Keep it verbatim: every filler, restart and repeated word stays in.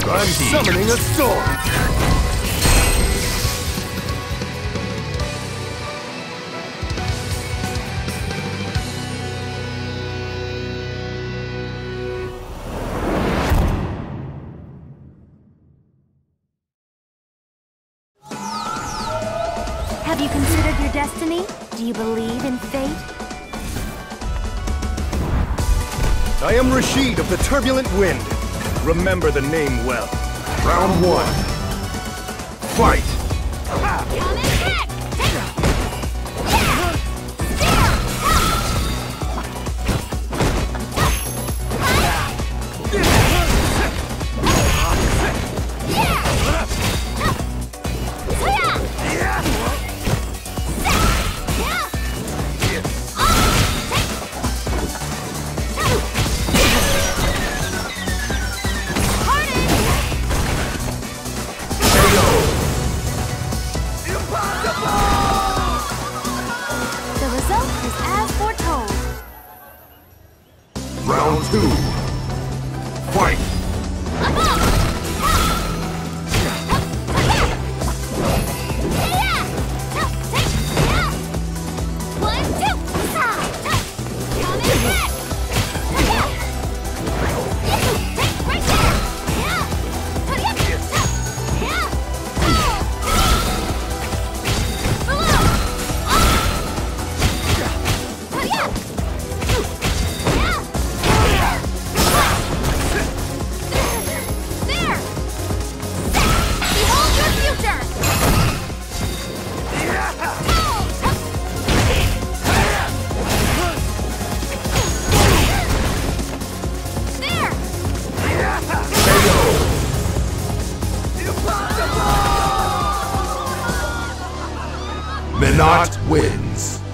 I'm summoning a sword! Have you considered your destiny? Do you believe in fate? I am Rashid of the Turbulent Wind. Remember the name well. Round one. Fight! Round two. Fight! Menat wins.